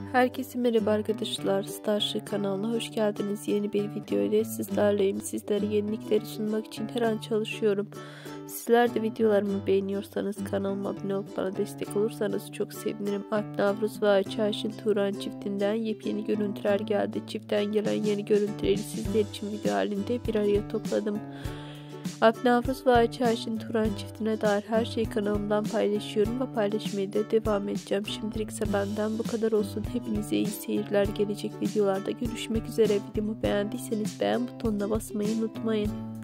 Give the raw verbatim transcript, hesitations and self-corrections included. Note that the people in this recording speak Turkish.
Herkese merhaba arkadaşlar, Starship kanalına hoş geldiniz. Yeni bir video ile sizlerleyim. Sizlere yenilikleri sunmak için her an çalışıyorum. Sizler de videolarımı beğeniyorsanız kanalıma abone olup bana destek olursanız çok sevinirim. Alp Navruz ve Ayça Ayşin Turan çiftinden yepyeni görüntüler geldi. Çiftten gelen yeni görüntüleri sizler için video halinde bir araya topladım. Alp Navruz ve Ayça Ayşin Turan çiftine dair her şeyi kanalımdan paylaşıyorum ve paylaşmaya da devam edeceğim. Şimdilik ise benden bu kadar olsun. Hepinize iyi seyirler. Gelecek videolarda görüşmek üzere. Videomu beğendiyseniz beğen butonuna basmayı unutmayın.